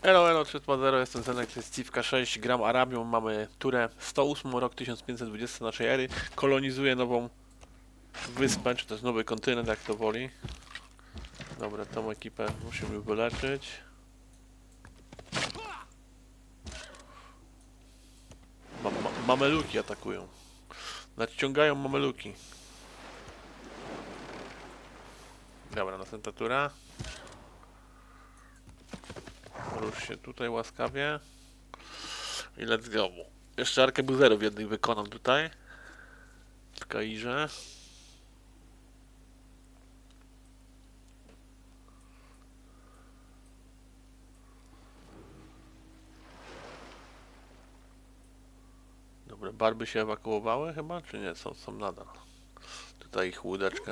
Elo, elo, 3.0, jestem Zenek, to jest Civka 6, gram Arabią, mamy turę 108, rok 1520 naszej ery, kolonizuję nową wyspę, czy też nowy kontynent, jak to woli. Dobra, tą ekipę musimy wyleczyć. Mameluki atakują. Nadciągają mameluki. Dobra, następna tura. Rusz się tutaj łaskawie. I let's go. Jeszcze arkebuzerów jednych wykonam tutaj. W Kairze. Dobra, barby się ewakuowały chyba, czy nie? Są nadal. Tutaj ich łódeczkę.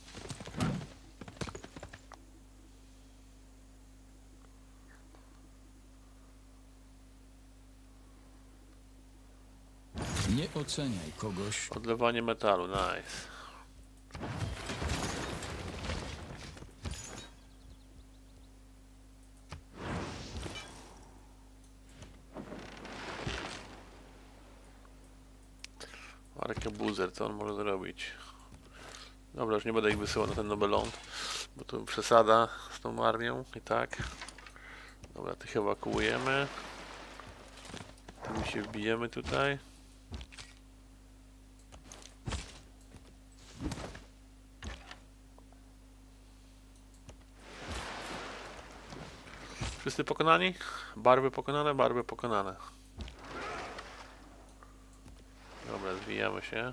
Nie oceniaj kogoś. Odlewanie metalu, nice. Arkebuzer, co on może zrobić? Dobra, już nie będę ich wysyłał na ten Nobeląd, bo to przesada z tą armią i tak. Dobra, tych ewakuujemy. Tymi się wbijemy tutaj. Wszyscy pokonani? Barwy pokonane, barwy pokonane. Dobra, zwijamy się.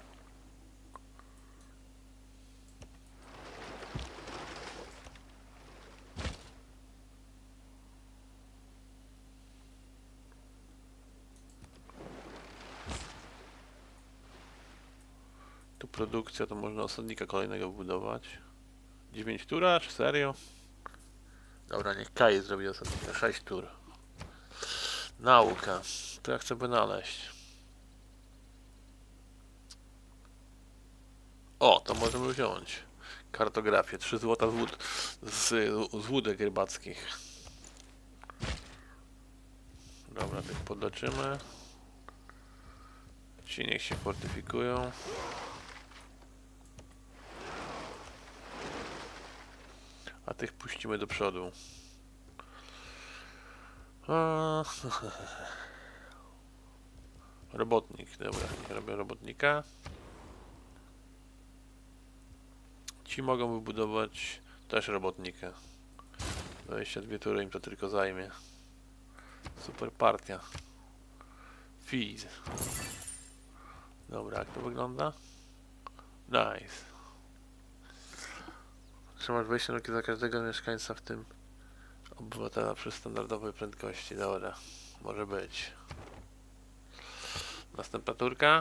Tu produkcja, to można osadnika kolejnego budować. 9 tura, czy serio? Dobra, niech Kai zrobi osadnika, 6 tur. Nauka, to ja chcę wynaleźć. O, to możemy wziąć. Kartografię, 3 złota z łódek rybackich. Dobra, tych podleczymy. Ci niech się fortyfikują. A tych puścimy do przodu. Robotnik, dobra, niech robię robotnika. Ci mogą wybudować też robotnika. 22 tury im to tylko zajmie. Super partia. Feed. Dobra, jak to wygląda? Nice. Trzymasz wejście na za każdego mieszkańca, w tym obywatela przy standardowej prędkości. Dobra, może być. Następna turka.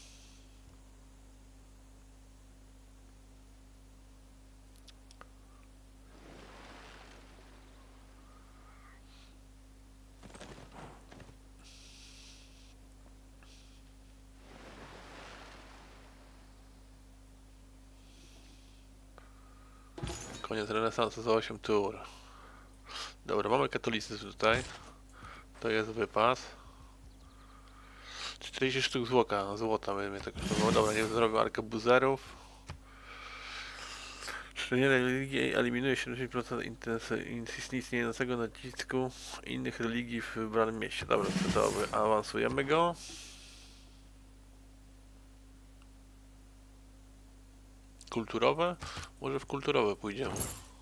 Koniec renesansu za 8 tur. Dobra, mamy katolicyzm tutaj. To jest wypas. 40 sztuk złota mnie to kosztowało. Dobra, nie zrobię arkebuzerów. Szczególnie religii eliminuje 70% istniejącego nacisku innych religii w wybranym mieście. Dobra, to awansujemy go. Kulturowe? Może w kulturowe pójdziemy.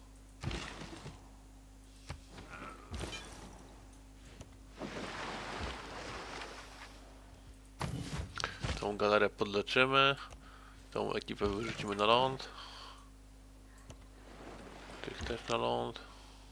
Tą galerię podleczymy. Tą ekipę wyrzucimy na ląd. Tych też na ląd.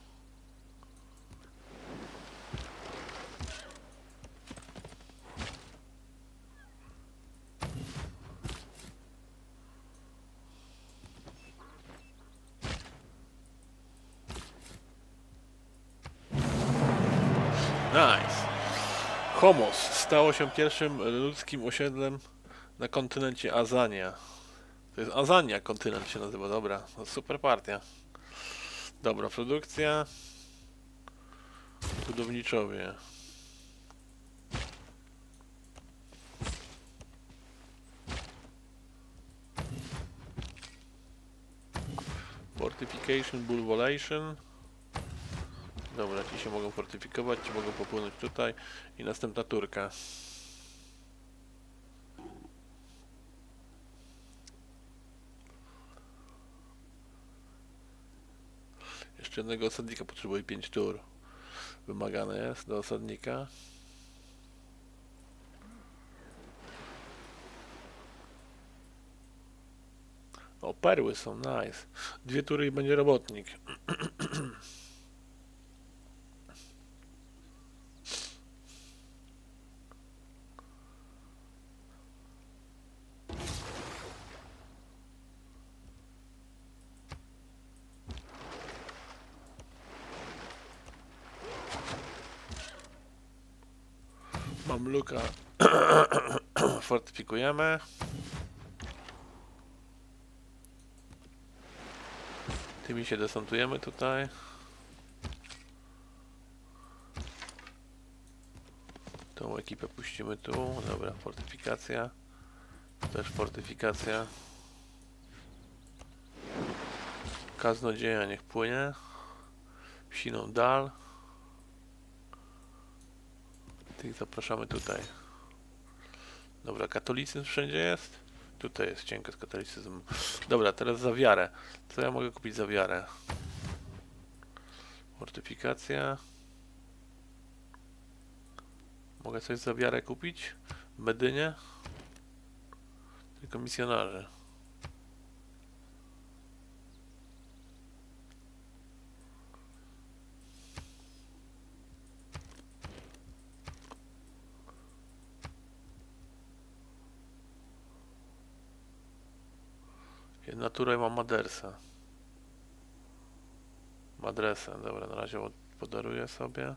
Nice. Homos stało się pierwszym ludzkim osiedlem na kontynencie Azania. To jest Azania, kontynent się nazywa, dobra. No super partia. Dobra, produkcja. Budowniczowie. Fortification, Bulvolation. Dobra, ci się mogą fortyfikować, ci mogą popłynąć tutaj. I następna turka. Jeszcze jednego osadnika potrzebuje 5 tur. Wymagane jest do osadnika. O, perły są, nice. 2 tury i będzie robotnik. Mam luka. Fortyfikujemy. Tymi się desantujemy tutaj. Tą ekipę puścimy tu. Dobra, fortyfikacja. Też fortyfikacja. Kaznodzieja niech płynie. Psiną dal. Tych zapraszamy tutaj. Dobra, katolicyzm wszędzie jest? Tutaj jest cienko z katolicyzmem. Dobra, teraz za wiarę. Co ja mogę kupić za wiarę? Fortyfikacja. Mogę coś za wiarę kupić? Medynie? Tylko misjonarze. Jedna tura i mam Madersa. Madresa, dobra, na razie podaruję sobie.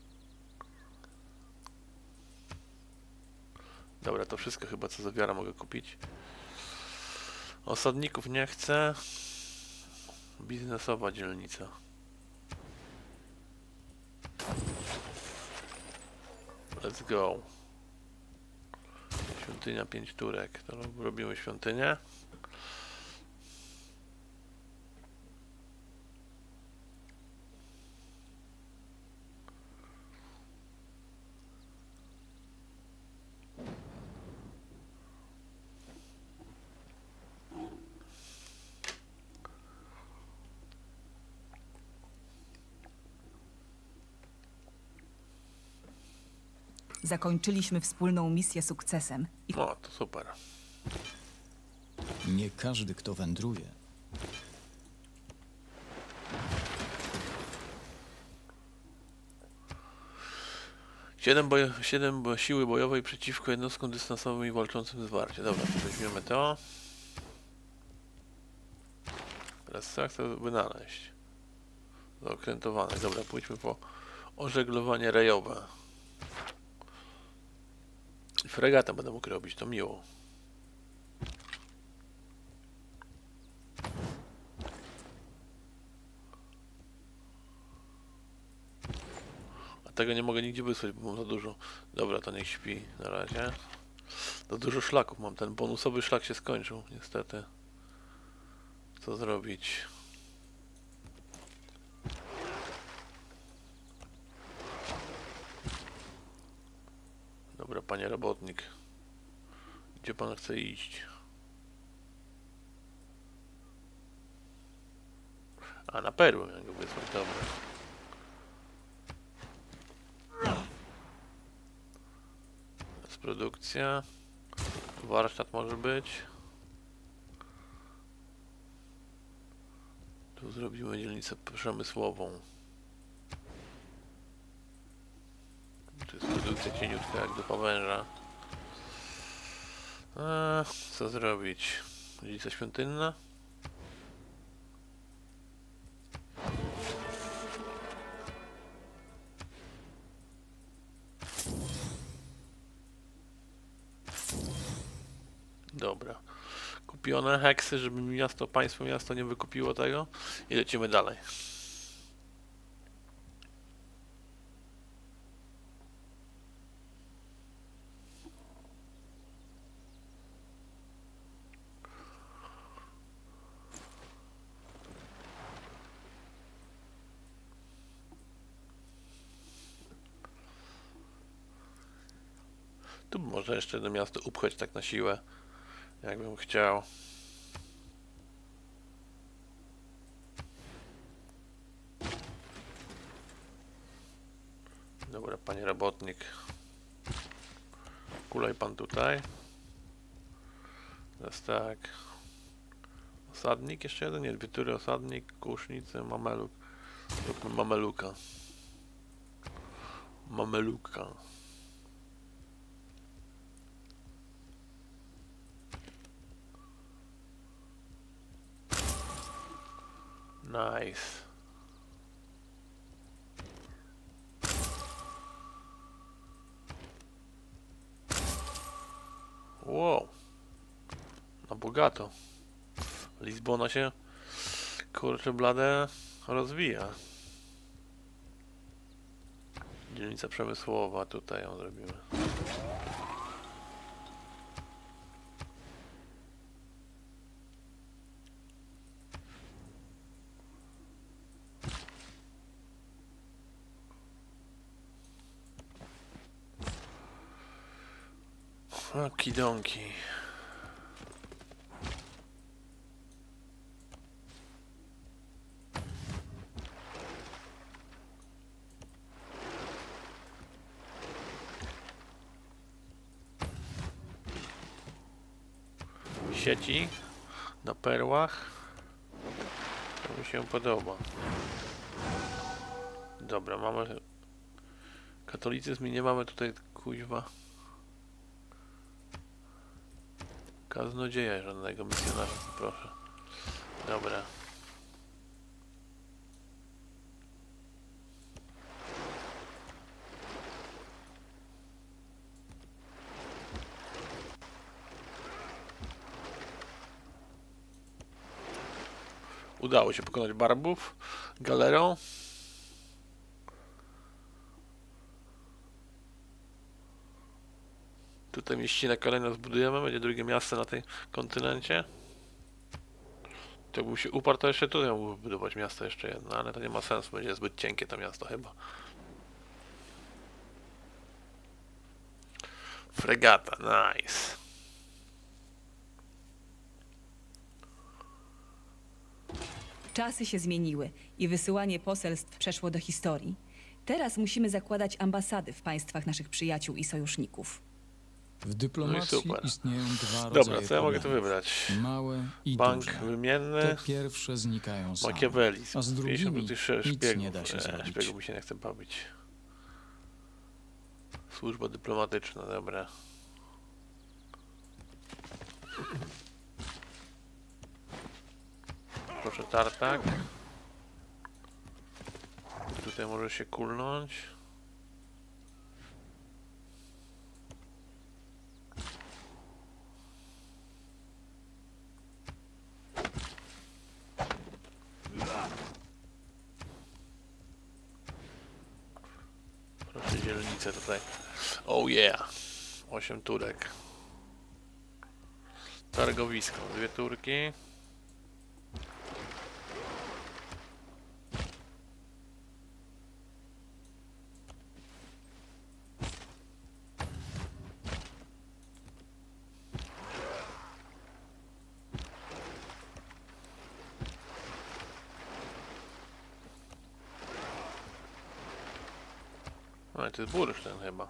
Dobra, to wszystko chyba co za wiara mogę kupić. Osadników nie chcę. Biznesowa dzielnica. Let's go. Świątynia 5 turek. To robimy świątynię. Zakończyliśmy wspólną misję sukcesem. O, to super. Nie każdy, kto wędruje, 7 siły bojowej przeciwko jednostkom dystansowym i walczącym zwarcie. Dobra, to weźmiemy to. Teraz co chcę wynaleźć? Zaokrętowane. Dobra, pójdźmy po ożeglowanie rejowe. Fregatę będę mógł robić, to miło. A tego nie mogę nigdzie wysłać, bo mam za dużo. Dobra, to niech śpi na razie. Za dużo szlaków mam, ten bonusowy szlak się skończył, niestety. Co zrobić? Dobra, panie robotnik. Gdzie pan chce iść? A, na perły miałem go wysłać, dobra. Jest produkcja. Warsztat może być. Tu zrobimy dzielnicę przemysłową. Tu jest produkcja cieniutka jak do pawęża. Co zrobić? Dzielnica świątynna? Dobra. Kupione heksy, żeby miasto, państwo miasto nie wykupiło tego. I lecimy dalej. Tu może jeszcze jedno miasto upchać tak na siłę, jakbym chciał. Dobra, panie robotnik. Kulej pan tutaj. Teraz tak. Osadnik jeszcze jeden? Nie, dwie tury osadnik, kusznicy, mameluk. Zróbmy mameluka. Mameluka. Nice. Wow. Na bogato. Lizbona się, kurczę blade, rozwija. Dzielnica przemysłowa, tutaj ją zrobimy. Okidonki. Sieci na perłach. To mi się podoba. Dobra, mamy katolicyzm i nie mamy tutaj kuźwa kaznodzieja żadnego misjonarza, proszę. Dobra. Udało się pokonać Barbów galerą. Tutaj mieścinę kolejną zbudujemy, będzie drugie miasto na tym kontynencie. To jakby się uparł, to jeszcze tutaj mógłby budować miasto jeszcze jedno, ale to nie ma sensu, będzie zbyt cienkie to miasto chyba. Fregata, nice. Czasy się zmieniły i wysyłanie poselstw przeszło do historii. Teraz musimy zakładać ambasady w państwach naszych przyjaciół i sojuszników. W dyplomacji super. istnieją dwa rodzaje Dobra, co ja mogę tu problemów. wybrać? Małe i Bank duże. wymienny, Te pierwsze znikają same, Machiavellizm. a z 50 drugimi plus nic szpiegów. nie da się zrobić. Szpiegów mi się nie chce bawić. Służba dyplomatyczna, dobra. Proszę tartak. Tutaj może się kulnąć. Proszę dzielnicę tutaj. Oh yeah. 8 turek. Targowisko. 2 turki. No i to jest bursztyn chyba.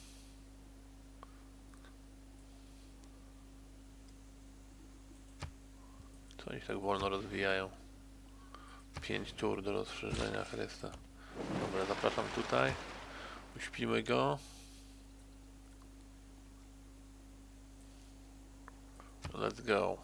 Co oni się tak wolno rozwijają? 5 tur do rozszerzenia Chrysta. Dobra, zapraszam tutaj. Uśpimy go. Let's go.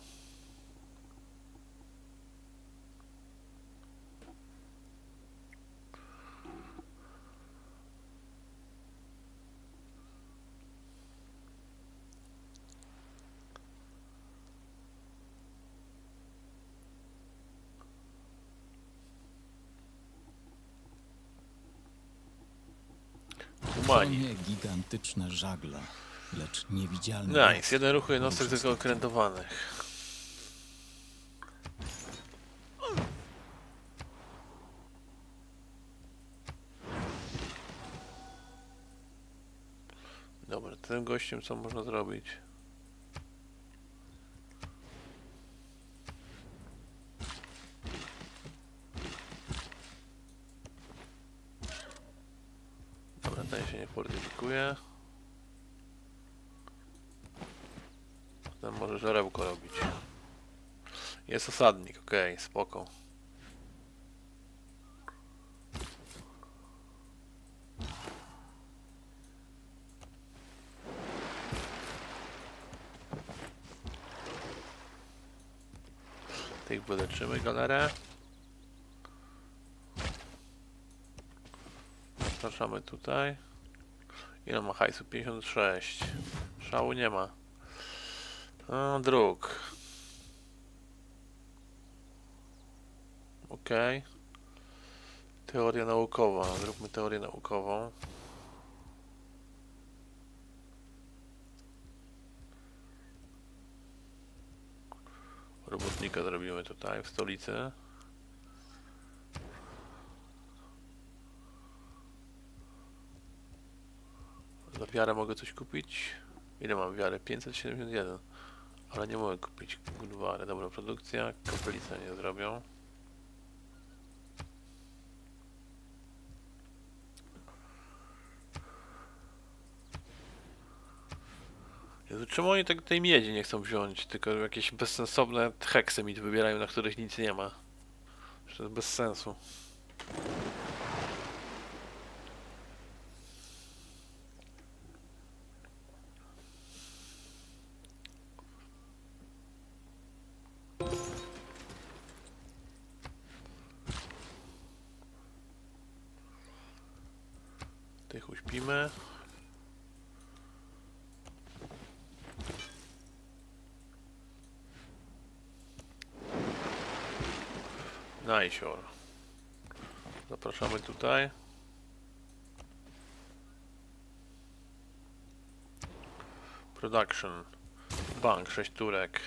To Humani. nie gigantyczne żagle, lecz niewidzialne. Nice. Jeden ruch jednostek tylko okrętowanych. Dobra, tym gościem co można zrobić? Dobra, ten się nie fortyfikuje. Ten może żarełko robić. Jest osadnik, okej, spoko. Tych wyleczymy galerę. Zapraszamy tutaj. Ile ma hajsu? 56. Szału nie ma. Dróg. Okej. Teoria naukowa. Zróbmy teorię naukową. Robotnika zrobimy tutaj w stolicy. Za wiarę mogę coś kupić? Ile mam wiary? 571. Ale nie mogę kupić gulwary. Dobra, produkcja. Kapelice nie zrobią. Jezu, czemu oni tak tej miedzi nie chcą wziąć? Tylko jakieś bezsensowne heksy mi tu wybierają, na których nic nie ma. Że to jest bez sensu. Tych uśpimy. Najsior. Zapraszamy tutaj. Production. Bank, 6 turek.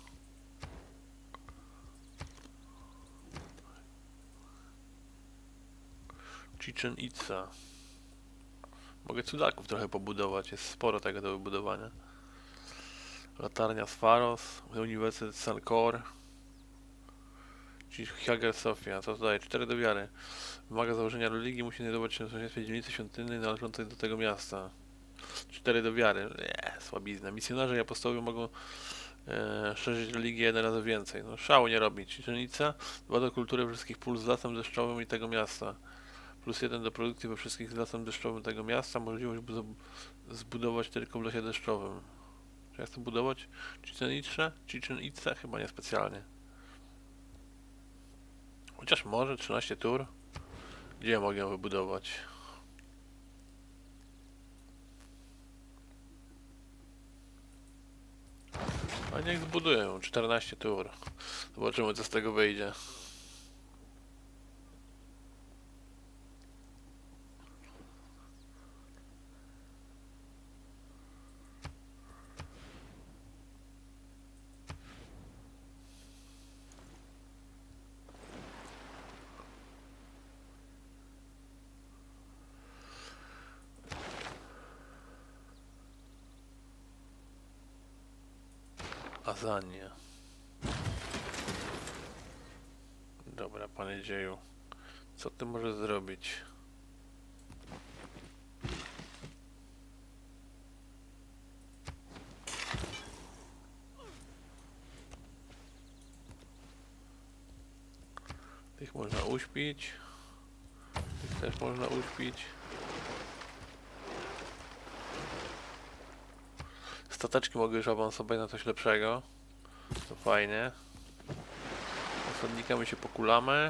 Chichen Itza. Mogę cudaków trochę pobudować, jest sporo tego do wybudowania. Latarnia z Faros, Uniwersytet Sankor. Czyli Hagia Sofia, co to daje? 4 do wiary. Wymaga założenia religii, musi znajdować się w sąsiedztwie dzielnicy świątynnej należącej do tego miasta. 4 do wiary. Słabizna. Misjonarze i apostołowie mogą szerzyć religię 1 razy więcej. No szału nie robić. Dzielnica 2 do kultury wszystkich pól z lasem deszczowym i tego miasta. Plus 1 do produkcji we wszystkich z lasem deszczowym tego miasta. Możliwość zbudować tylko w lesie deszczowym. Czy ja chcę budować Chichen Itza? Chyba nie specjalnie. Chociaż może 13 tur. Gdzie ja mogę ją wybudować? A niech zbuduję 14 tur. Zobaczymy co z tego wyjdzie. Azania. Dobra, panie dzieju. Co ty możesz zrobić? Tych można uśpić. Tych też można uśpić. Stateczki mogę już awansować na coś lepszego. To fajnie. Osadnikami się pokulamy.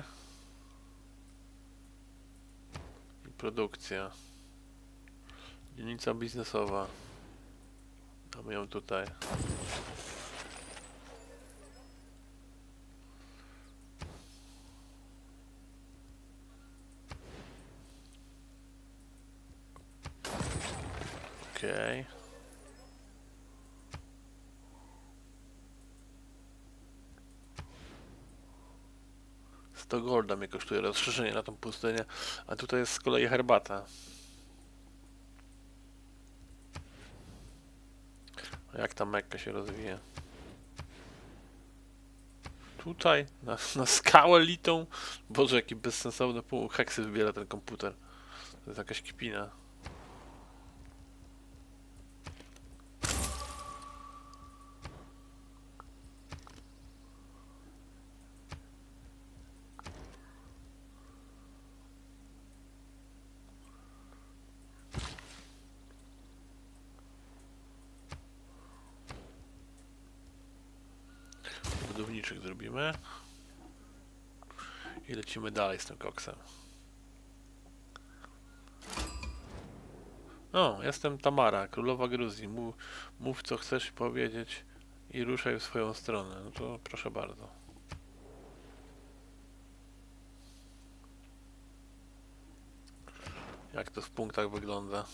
I produkcja. Dzielnica biznesowa. Mamy ją tutaj. Okej. 100 golda mnie kosztuje rozszerzenie na tą pustynię, a tutaj jest z kolei herbata. Jak ta Mekka się rozwija? Tutaj, na skałę litą. Boże, jaki bezsensowny heksy wybiera ten komputer. To jest jakaś kpina. Budowniczych zrobimy. I lecimy dalej z tym koksem. O, jestem Tamara, królowa Gruzji. Mów co chcesz powiedzieć i ruszaj w swoją stronę. No to proszę bardzo. Jak to w punktach wygląda?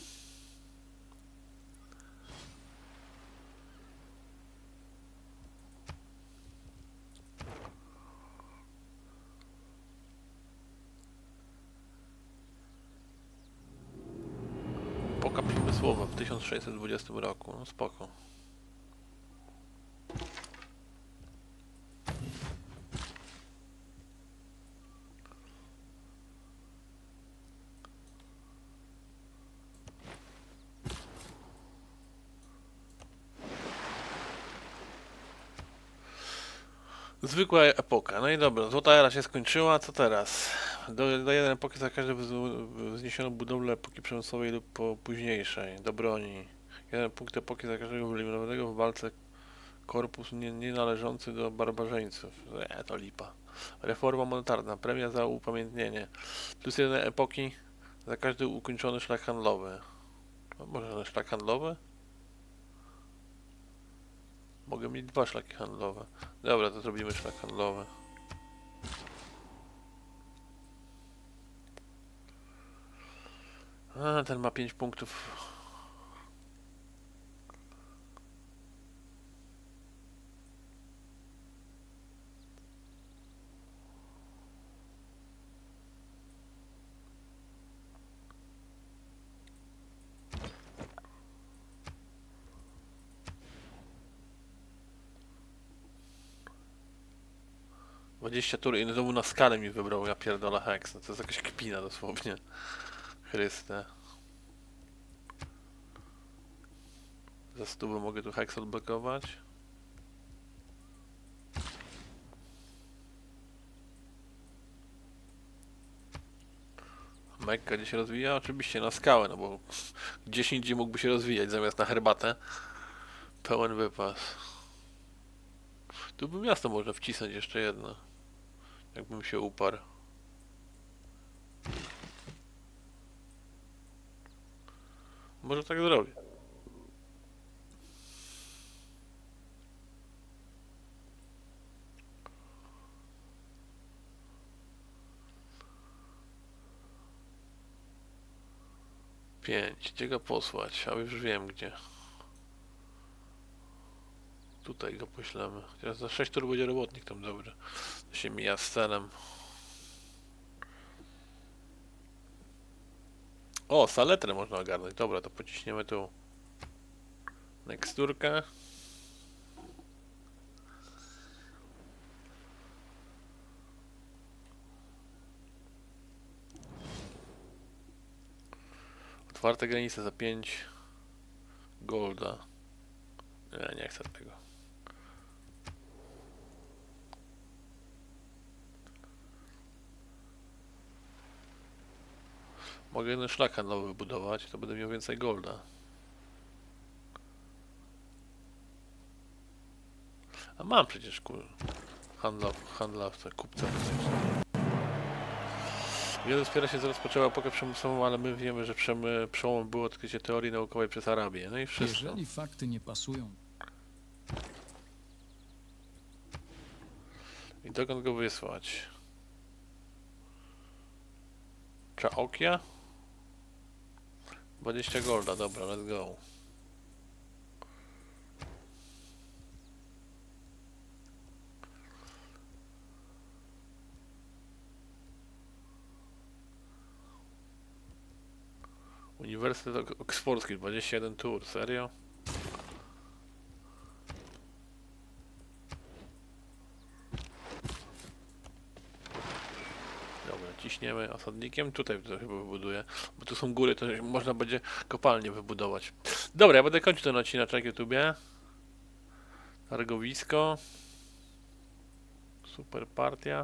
Epoka przemysłowa w 1620 roku. No spoko. Zwykła epoka. No i dobra, złota era się skończyła, co teraz? Do jednej epoki za każde wzniesiono budowlę epoki przemysłowej lub późniejszej, do broni. Jeden punkt epoki za każdego wyeliminowanego w walce korpus nie należący do barbarzyńców. To lipa. Reforma monetarna, premia za upamiętnienie. Plus jeden epoki za każdy ukończony szlak handlowy. A może szlak handlowy? Mogę mieć 2 szlaki handlowe. Dobra, to zrobimy szlak handlowy. A, ten ma 5 punktów. Dwadzieścia tur i znowu na skalę mi wybrał, ja pierdolę heks. No to jest jakaś kpina dosłownie. Chryste. Za 100 mogę tu heks odblokować. Mekka gdzie się rozwija? Oczywiście na skałę, no bo gdzieś indziej mógłby się rozwijać zamiast na herbatę. Pełen wypas. Tu by miasto można wcisnąć jeszcze jedno. Jakbym się uparł. Może tak zrobię. Pięć. Gdzie go posłać? A już wiem gdzie. Tutaj go poślemy. Teraz za 6 tur będzie robotnik tam dobry. To się mija z celem. O, saletrę można ogarnąć. Dobra, to pociśniemy tu. Neksturkę. Otwarte granice za 5 golda. Nie chcę tego. Mogę jeden szlak handlowy wybudować, to będę miał więcej golda. A mam przecież handlowca, kupca. Wiele wspiera się, że rozpoczęła epokę przemysłową, ale my wiemy, że przełomem było odkrycie teorii naukowej przez Arabię. No i wszystko. Jeżeli fakty nie pasują, I dokąd go wysłać? Czaokia? 20 golda, dobra, let's go. Uniwersytet Oksfordzki, 21 tur, serio? ciśniemy osadnikiem. Tutaj to chyba wybuduję, bo tu są góry, to można będzie kopalnię wybudować. Dobra, ja będę kończył ten odcinek na YouTubie. Targowisko. Super partia.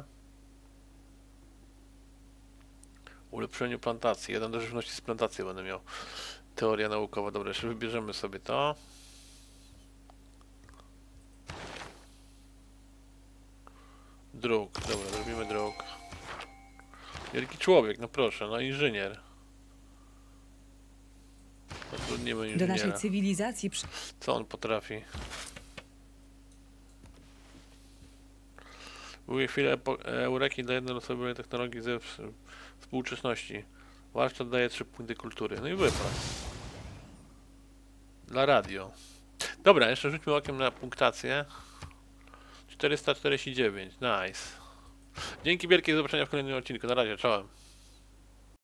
Ulepszeniu plantacji. Jeden do żywności z plantacji będę miał. Teoria naukowa. Dobra, jeszcze wybierzemy sobie to. Druk. Dobra, zrobimy druk. Wielki człowiek, no proszę, no inżynier. Zatrudnimy Do inżyniera. naszej cywilizacji Co on potrafi? Były chwile eureki dla jednoosobowej technologii ze współczesności. Warsztat daje 3 punkty kultury. No i wypad. Dla radio. Dobra, jeszcze rzućmy okiem na punktację. 449, nice. Dzięki wielkie, do zobaczenia w kolejnym odcinku. Na razie, czołem.